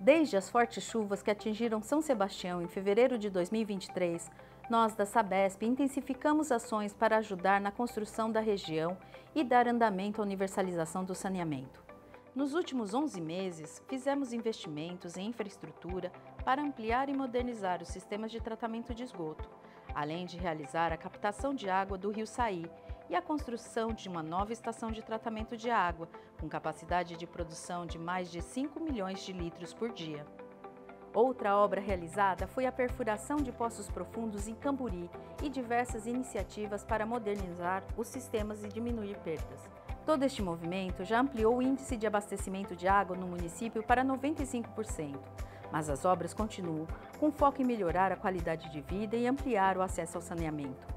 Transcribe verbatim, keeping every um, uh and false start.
Desde as fortes chuvas que atingiram São Sebastião em fevereiro de dois mil e vinte e três, nós da Sabesp intensificamos ações para ajudar na construção da região e dar andamento à universalização do saneamento. Nos últimos onze meses, fizemos investimentos em infraestrutura para ampliar e modernizar os sistemas de tratamento de esgoto, além de realizar a captação de água do Rio Saí e a construção de uma nova estação de tratamento de água, com capacidade de produção de mais de cinco milhões de litros por dia. Outra obra realizada foi a perfuração de poços profundos em Camburi e diversas iniciativas para modernizar os sistemas e diminuir perdas. Todo este movimento já ampliou o índice de abastecimento de água no município para noventa e cinco por cento, mas as obras continuam com foco em melhorar a qualidade de vida e ampliar o acesso ao saneamento.